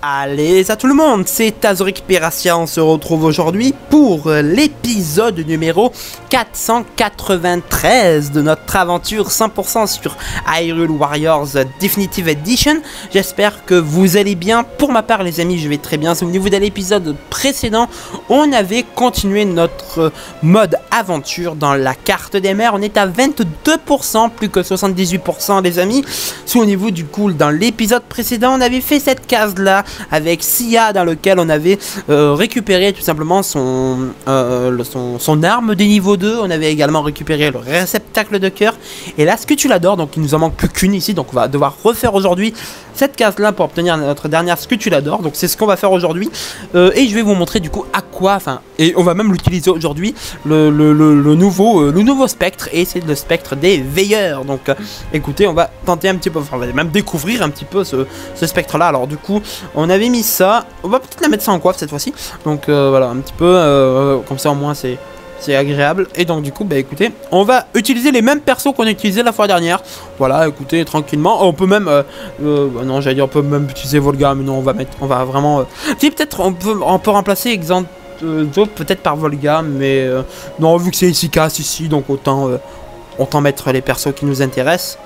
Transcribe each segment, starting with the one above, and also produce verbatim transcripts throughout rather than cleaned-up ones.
Allez à tout le monde, c'est Azoric Peracia, on se retrouve aujourd'hui pour l'épisode numéro quatre cent quatre-vingt-treize de notre aventure cent pour cent sur Hyrule Warriors Definitive Edition. J'espère que vous allez bien. Pour ma part les amis, je vais très bien. Souvenez-vous de l'épisode précédent, on avait continué notre mode aventure dans la carte des mers. On est à vingt-deux pour cent, plus que soixante-dix-huit pour cent les amis. Souvenez-vous du coup, dans l'épisode précédent, on avait fait cette case là avec Sia, dans lequel on avait euh, récupéré tout simplement son, euh, le, son, son arme de niveau deux. On avait également récupéré le réceptacle de cœur et la Scutulador, donc il nous en manque plus qu'une ici, donc on va devoir refaire aujourd'hui cette case là pour obtenir notre dernière Scutulador. Donc c'est ce qu'on va faire aujourd'hui, euh, et je vais vous montrer du coup à quoi, enfin, et on va même l'utiliser aujourd'hui, le, le, le, le nouveau euh, le nouveau spectre, et c'est le spectre des veilleurs. Donc euh, écoutez, on va tenter un petit peu, enfin, on va même découvrir un petit peu ce, ce spectre là. Alors du coup on avait mis ça, on va peut-être la mettre ça en coiffe cette fois-ci, donc euh, voilà, un petit peu euh, comme ça au moins c'est c'est agréable. Et donc du coup bah écoutez, on va utiliser les mêmes persos qu'on a utilisé la fois dernière. Voilà, écoutez, tranquillement. On peut même euh, euh, bah non, j'allais dire on peut même utiliser Volga, mais non, on va mettre, on va vraiment euh, si peut-être on peut on peut remplacer Exant euh, peut-être par Volga, mais euh, non, vu que c'est efficace ici, donc autant euh, autant mettre les persos qui nous intéressent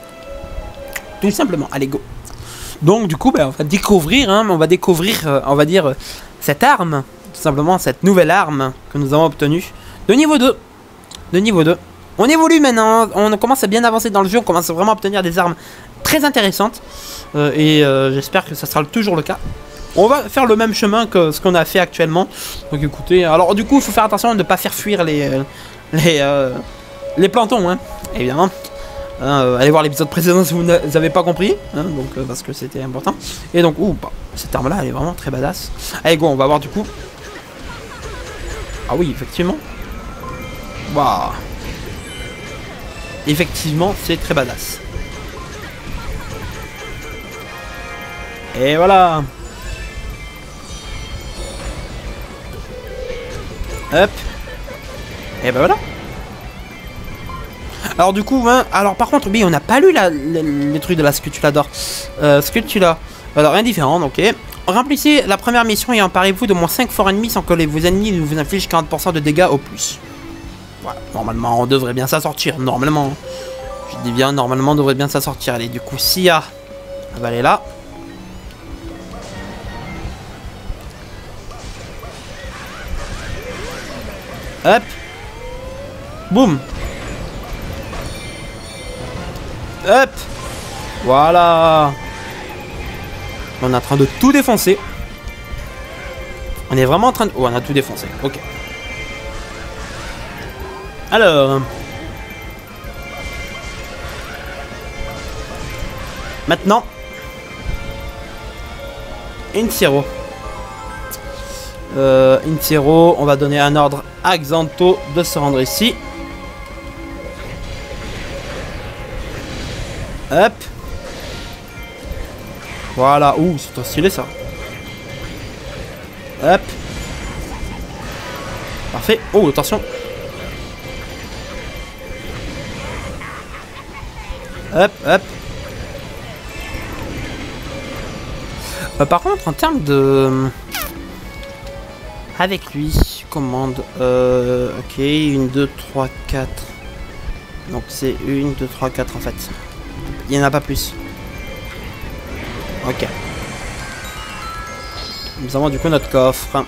tout simplement. Allez, go. Donc du coup bah, on va découvrir, hein, on va découvrir, euh, on va dire, euh, cette arme, tout simplement cette nouvelle arme que nous avons obtenue de niveau deux. De niveau deux. On évolue maintenant, on commence à bien avancer dans le jeu, on commence vraiment à obtenir des armes très intéressantes. Euh, et euh, j'espère que ça sera toujours le cas. On va faire le même chemin que ce qu'on a fait actuellement. Donc écoutez, alors du coup il faut faire attention de ne pas faire fuir les, euh, les, euh, les plantons, hein, évidemment. Euh, allez voir l'épisode précédent si vous n'avez pas compris, hein, donc euh, parce que c'était important. Et donc, ouh, bah, cette arme là elle est vraiment très badass. Allez go, on va voir du coup. Ah oui, effectivement. Waouh. Effectivement, c'est très badass. Et voilà. Hop. Et ben voilà. Alors du coup, hein, alors par contre, oui, on n'a pas lu la, la, les trucs de la Scutulador. Euh, Scutula. Alors, indifférent, ok. Remplissez la première mission et emparez-vous de moins cinq forts ennemis sans que les, vos ennemis ne vous infligent quarante pour cent de dégâts au plus. Voilà, normalement, on devrait bien s'en sortir. Normalement. Je dis bien, normalement, on devrait bien s'en sortir. Allez, du coup, Sia, elle va aller là. Hop. Boum. Hop. Voilà. On est en train de tout défoncer. On est vraiment en train de... Oh, on a tout défoncé. Ok. Alors. Maintenant. Insiro. Euh, Insiro, on va donner un ordre à Xanto de se rendre ici. Hop. Voilà. Ouh, c'est trop stylé ça. Hop. Parfait. Oh, attention. Hop, hop. Euh, par contre, en termes de... Avec lui, commande... Euh, ok, une, deux, trois, quatre. Donc c'est une, deux, trois, quatre en fait. Il n'y en a pas plus. Ok. Nous avons du coup notre coffre.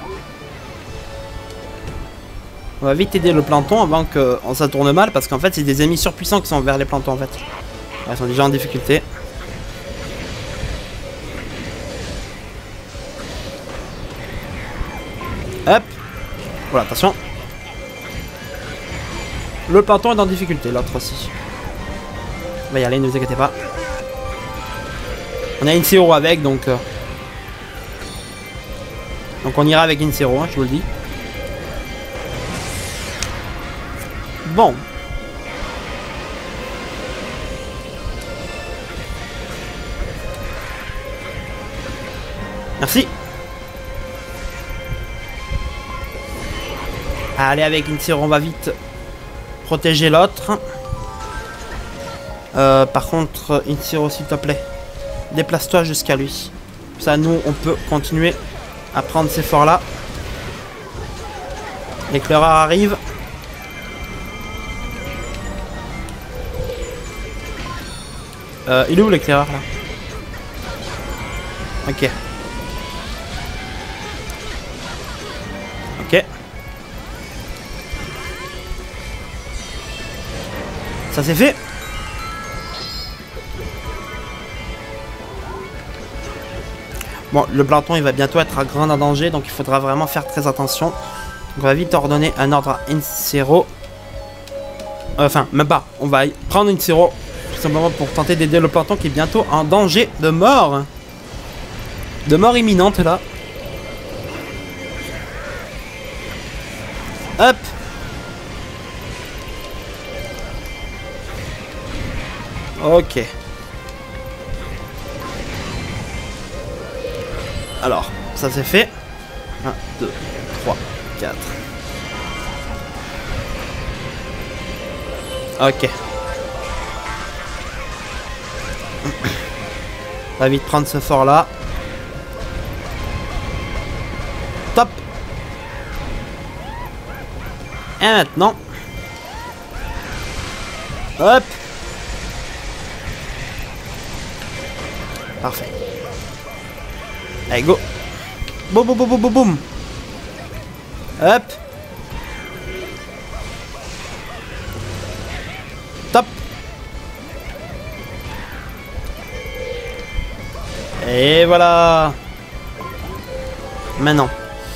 On va vite aider le planton avant que ça tourne mal, parce qu'en fait c'est des ennemis surpuissants qui sont vers les plantons en fait. Ils sont déjà en difficulté. Hop. Voilà, attention. Le planton est en difficulté, l'autre aussi. On va y aller, ne vous inquiétez pas. On a Insiro avec, donc... Euh... Donc on ira avec Insiro, hein, je vous le dis. Bon. Merci. Allez, avec Insiro, on va vite protéger l'autre. Euh, par contre, Insiro, s'il te plaît, déplace-toi jusqu'à lui. Ça, nous, on peut continuer à prendre ces forts là. L'éclaireur arrive. Euh, il est où l'éclaireur là? Ok. Ok. Ça c'est fait. Bon, le planton il va bientôt être à grand danger, donc il faudra vraiment faire très attention. Donc, on va vite ordonner un ordre à Incero. Enfin, même pas. On va prendre Incero tout simplement pour tenter d'aider le planton qui est bientôt en danger de mort. De mort imminente là. Hop. Ok. Alors, ça c'est fait. un, deux, trois, quatre. Ok. On va vite prendre ce fort là. Top. Et maintenant. Hop. Parfait. Allez, go. Boum, boum, boum, boum, boum, boum. Hop. Top. Et voilà. Maintenant.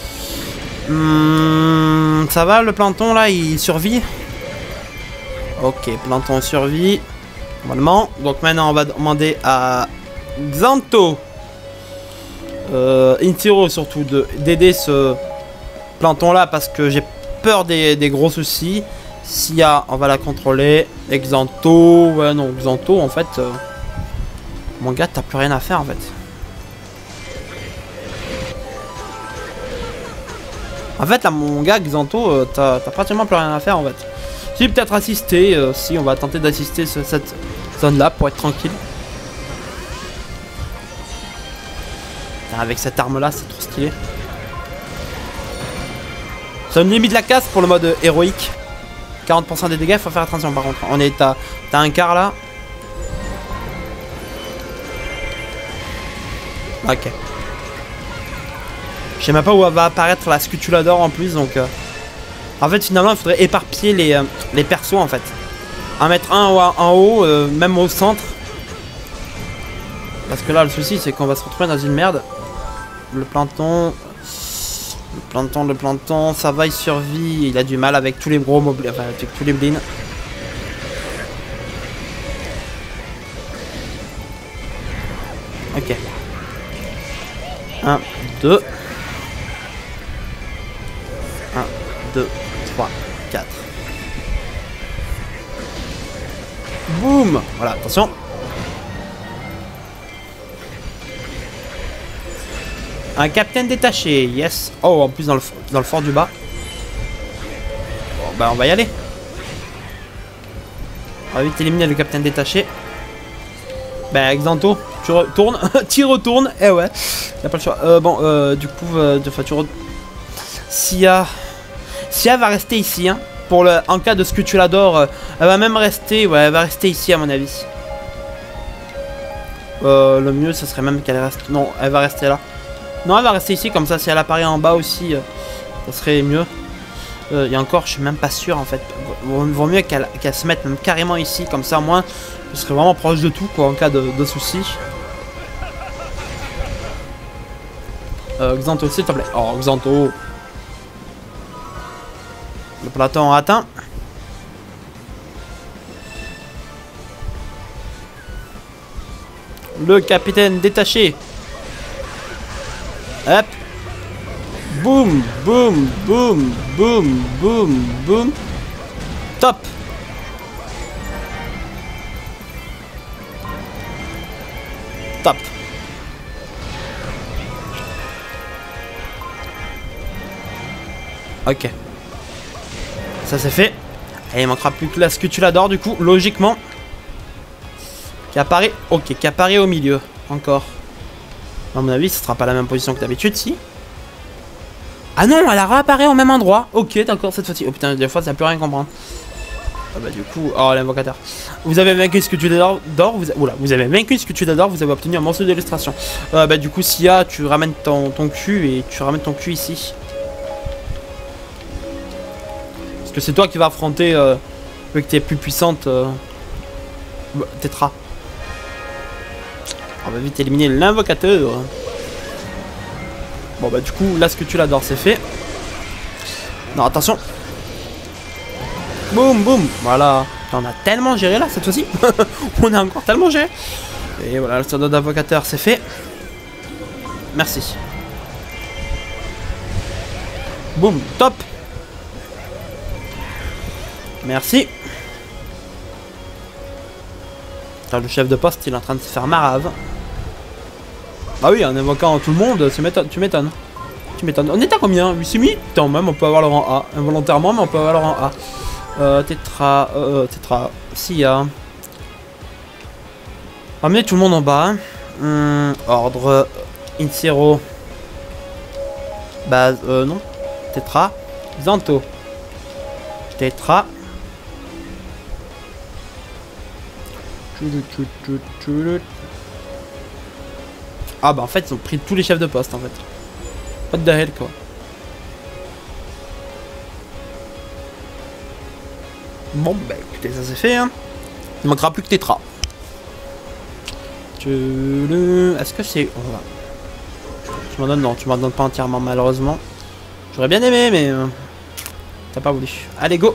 Hum, ça va, le planton, là, il survit? Ok, planton survit. Normalement. Donc maintenant, on va demander à Xanto. Euh, Incero surtout d'aider ce planton là parce que j'ai peur des, des gros soucis. Sia, on va la contrôler. Xanto, ouais non, Xanto en fait, euh, mon gars, t'as plus rien à faire en fait. En fait là, mon gars, Xanto, euh, t'as pratiquement plus rien à faire en fait. Si peut-être assister, euh, si on va tenter d'assister ce, cette zone là pour être tranquille. Avec cette arme là, c'est trop stylé. Ça me limite la casse pour le mode héroïque. quarante pour cent des dégâts, faut faire attention par contre. On est à, à un quart là. Ok. Je sais même pas où va apparaître la Scutulador en plus, donc... Euh... En fait, finalement, il faudrait éparpiller les, euh, les persos en fait. En mettre un en, en haut, euh, même au centre. Parce que là, le souci, c'est qu'on va se retrouver dans une merde. Le planton, le planton, le planton, ça va, il survit. Il a du mal avec tous les gros mobiles, enfin avec tous les blins. Ok. un, deux. un, deux, trois, quatre. Boum. Voilà, attention. Un capitaine détaché, yes. Oh, en plus dans le, dans le fort du bas. Bon, bah on va y aller. On va vite éliminer le capitaine détaché. Bah, Xanto, tu retournes. Tu retournes. Eh ouais, y'a pas le choix. Euh, bon, euh, du coup, euh, de tu re... Sia. Sia va rester ici, hein. Pour le, en cas de Scutulador, euh, elle va même rester. Ouais, elle va rester ici, à mon avis. Euh, le mieux, ce serait même qu'elle reste. Non, elle va rester là. Non, elle va rester ici, comme ça, si elle apparaît en bas aussi, euh, ça serait mieux. Euh, et encore, je suis même pas sûr, en fait. Vaut, vaut mieux qu'elle qu'elle se mette même carrément ici, comme ça, au moins, je serais vraiment proche de tout, quoi, en cas de, de soucis. Euh, Xanto, s'il te plaît. Oh, Xanto. Le plateau atteint. Le capitaine détaché. Hop. Boum, boum, boum, boum, boum, boum. Top. Top. Ok. Ça c'est fait. Et il manquera plus que la Scutulador du coup, logiquement. Qui apparaît. Ok, qui apparaît au milieu. Encore. À mon avis, ce sera pas la même position que d'habitude, si. Ah non, elle a réapparaît au même endroit. Ok, d'accord, cette fois-ci. Oh putain, des fois, ça peut rien comprendre. Ah bah du coup, oh l'invocateur. Vous avez vaincu une sculpture d'or, vous, oula, vous avez vaincu une sculpture d'or, vous avez obtenu un morceau d'illustration. Euh, bah du coup, Sia, tu ramènes ton, ton cul et tu ramènes ton cul ici. Parce que c'est toi qui vas affronter, euh, vu que t'es plus puissante, euh, Tetra. On va vite éliminer l'invocateur. Bon bah du coup, là ce que tu l'adores, c'est fait. Non, attention. Boum, boum. Voilà. On a tellement géré là, cette fois-ci. On a encore tellement géré. Et voilà, le soldat d'invocateur, c'est fait. Merci. Boum, top. Merci. Le chef de poste, il est en train de se faire marave. Bah oui, en invoquant tout le monde, tu m'étonnes. Tu m'étonnes. Tu m'étonnes. On est à combien? huit mille. Tant même, on peut avoir le rang A. Involontairement, mais on peut avoir le rang A. Euh, Tetra. Euh, Tetra. Sia. Ramener tout le monde en bas. Hum, ordre. Insero. Base. Euh, non. Tetra. Zanto. Tetra. Ah bah en fait ils ont pris tous les chefs de poste en fait. What the hell quoi. Bon bah écoutez ça c'est fait hein. Il manquera plus que Tetra. Est-ce que c'est... Oh, voilà. Tu m'en donnes? Non tu m'en donnes pas entièrement malheureusement. J'aurais bien aimé mais... Euh... T'as pas voulu. Allez go.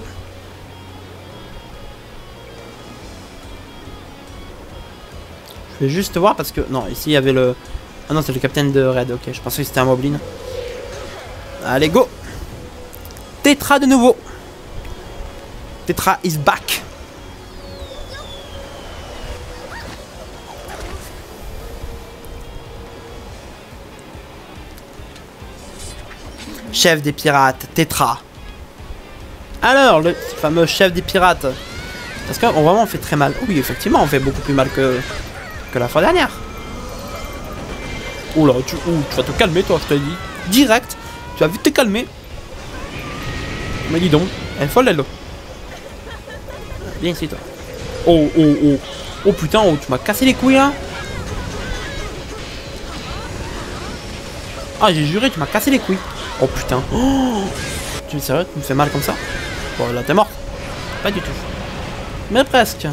Je vais juste voir parce que... Non, ici il y avait le... Ah non, c'est le capitaine de Raid. Ok, je pensais que c'était un Moblin. Allez, go. Tetra de nouveau. Tetra is back. Chef des pirates, Tetra. Alors, le fameux chef des pirates. Parce qu'on vraiment on fait très mal. Oui, effectivement, on fait beaucoup plus mal que... que la fois dernière. Oula, tu, oh, tu vas te calmer toi, je te dis. Direct, tu vas vite te calmer. Mais dis donc, elle est folle elle. Viens ici toi. Oh, oh, oh. Oh putain, oh, tu m'as cassé les couilles là. Ah, j'ai juré, tu m'as cassé les couilles. Oh putain. Oh, tu es sérieux, tu me fais mal comme ça? Bon, là t'es mort. Pas du tout. Mais presque.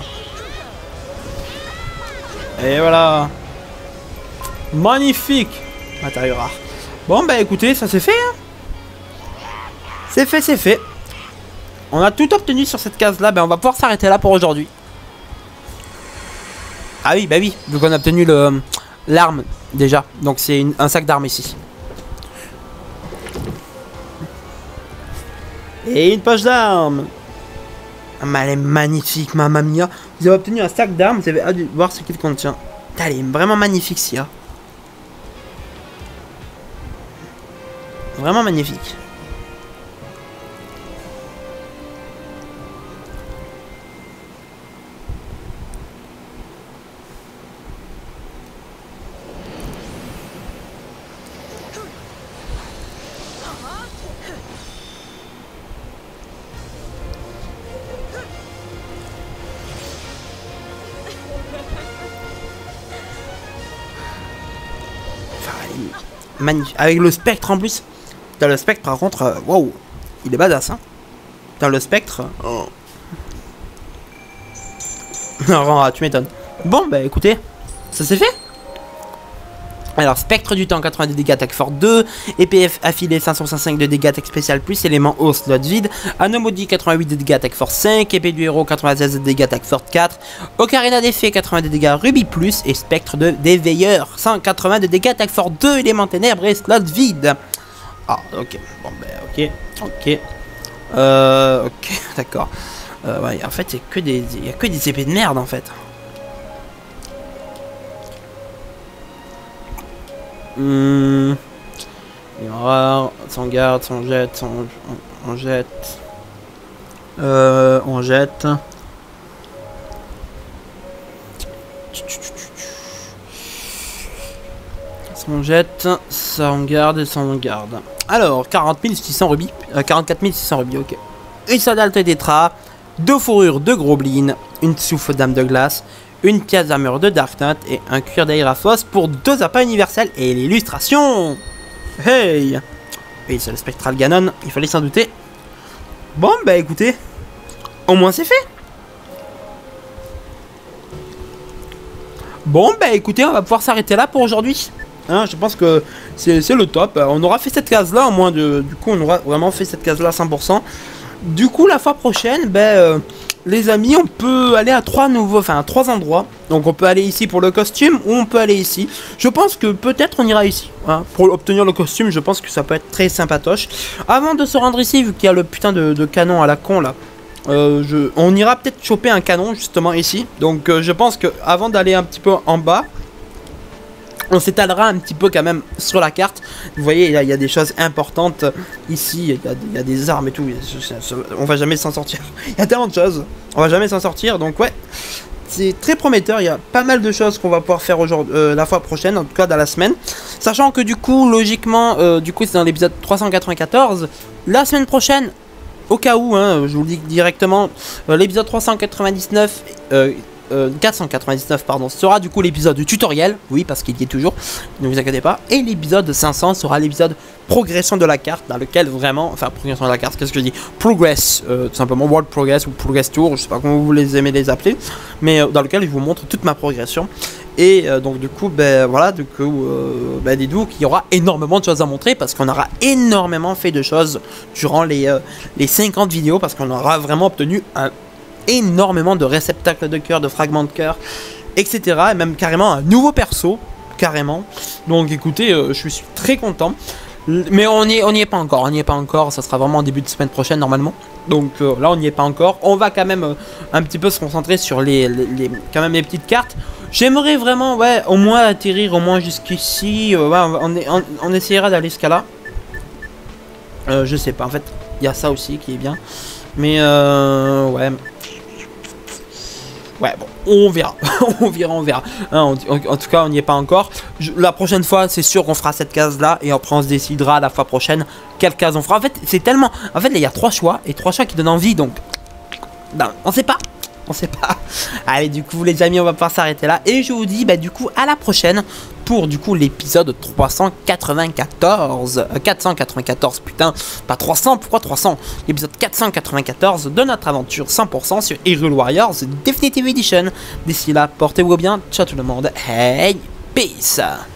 Et voilà. Magnifique. Matériau rare. Bon bah écoutez, ça c'est fait hein. C'est fait, c'est fait. On a tout obtenu sur cette case là. Ben on va pouvoir s'arrêter là pour aujourd'hui. Ah oui bah oui. Vu qu'on a obtenu le l'arme déjà. Donc c'est un sac d'armes ici. Et une poche d'armes. Ah, mais elle est magnifique, mamma mia. Vous avez obtenu un sac d'armes, vous avez hâte de voir ce qu'il contient. Elle est vraiment magnifique, Sia. Vraiment magnifique. Magnifique. Avec le spectre en plus. Dans le spectre par contre, euh, wow, il est badass hein. Dans le spectre. Oh. Non, tu m'étonnes. Bon bah écoutez, ça c'est fait. Alors spectre du temps quatre-vingt-deux dégâts attaque fort deux, épée affilée cinq cent soixante-cinq de dégâts attaque spécial plus, élément haut slot vide, anneau maudit quatre-vingt-huit de dégâts attaque fort cinq, épée du héros quatre-vingt-seize de dégâts attaque fort quatre, ocarina d'effet quatre-vingts de dégâts rubis plus et spectre de déveilleur cent quatre-vingts de dégâts attaque fort deux, élément ténèbres et slot vide. Ah ok, bon ben ok, ok, euh, ok, d'accord. Euh, ouais, en fait il y a que des, il y a que des épées de merde en fait. Hum. Rare, sans garde, sans jette, sans, on, on jette. Euh, on jette. Ça on jette, ça on garde et ça on garde. Alors, quarante mille six cents rubis, euh, quarante-quatre mille six cents rubis, ok. Une sandale tétra, deux fourrures de Groblin, une souffle d'âme de glace, une pièce d'armure de Dark Knight et un cuir d'Airaphos pour deux appâts universels et l'illustration. Hey! Et c'est le Spectral Ganon, il fallait s'en douter. Bon, bah écoutez, au moins c'est fait. Bon, bah écoutez, on va pouvoir s'arrêter là pour aujourd'hui. Hein, je pense que c'est le top. On aura fait cette case là, au moins de, du coup on aura vraiment fait cette case là à cent pour cent. Du coup la fois prochaine, ben euh, les amis, on peut aller à trois nouveaux, enfin à trois endroits. Donc on peut aller ici pour le costume ou on peut aller ici. Je pense que peut-être on ira ici, hein, pour obtenir le costume. Je pense que ça peut être très sympatoche. Avant de se rendre ici, vu qu'il y a le putain de, de canon à la con là, euh, je, on ira peut-être choper un canon justement ici. Donc euh, je pense que avant d'aller un petit peu en bas, on s'étalera un petit peu quand même sur la carte. Vous voyez, il y, y a des choses importantes ici. Il y, y a des armes et tout. On va jamais s'en sortir. Il y a tellement de choses. On va jamais s'en sortir. Donc ouais, c'est très prometteur. Il y a pas mal de choses qu'on va pouvoir faire aujourd'hui, euh, la fois prochaine, en tout cas dans la semaine. Sachant que du coup, logiquement, euh, du coup c'est dans l'épisode trois cent quatre-vingt-quatorze. La semaine prochaine, au cas où, hein, je vous le dis directement, euh, l'épisode trois cent quatre-vingt-dix-neuf... Euh, Euh, quatre cent quatre-vingt-dix-neuf pardon, sera du coup l'épisode du tutoriel, oui parce qu'il y est toujours, ne vous inquiétez pas, et l'épisode cinq cents sera l'épisode progression de la carte, dans lequel vraiment, enfin progression de la carte, qu'est-ce que je dis, progress, euh, tout simplement, world progress ou progress tour, je sais pas comment vous les aimez les appeler, mais euh, dans lequel je vous montre toute ma progression, et euh, donc du coup, ben voilà, du coup, euh, ben, dites-vous qu'il y aura énormément de choses à montrer, parce qu'on aura énormément fait de choses durant les, euh, les cinquante vidéos, parce qu'on aura vraiment obtenu un énormément de réceptacles de cœur, de fragments de cœur, et cetera. Et même carrément un nouveau perso, carrément. Donc écoutez, euh, je suis très content. Mais on n'y est, on n'y est pas encore, on n'y est pas encore. Ça sera vraiment en début de semaine prochaine normalement. Donc euh, là, on n'y est pas encore. On va quand même euh, un petit peu se concentrer sur les, les, les, quand même les petites cartes. J'aimerais vraiment, ouais, au moins atterrir au moins jusqu'ici. Euh, ouais, on, on, on essaiera d'aller jusqu'à là. Euh, je sais pas. En fait, il y a ça aussi qui est bien. Mais euh, ouais. Ouais, bon, on verra, on verra, on verra. Hein, en, en, en tout cas, on n'y est pas encore. Je, la prochaine fois, c'est sûr qu'on fera cette case-là. Et après, on se décidera la fois prochaine quelle case on fera. En fait, c'est tellement... En fait, il y a trois choix. Et trois choix qui donnent envie. Donc, non, on sait pas. On sait pas. Allez, du coup, les amis, on va pouvoir s'arrêter là. Et je vous dis, bah, du coup, à la prochaine. Pour, du coup, l'épisode trois cent quatre-vingt-quatorze. Euh, quatre cent quatre-vingt-quatorze, putain. Pas trois cents, pourquoi trois cents? L'épisode quatre cent quatre-vingt-quatorze de notre aventure cent pour cent sur Hyrule Warriors Definitive Edition. D'ici là, portez-vous bien. Ciao tout le monde. Hey, peace.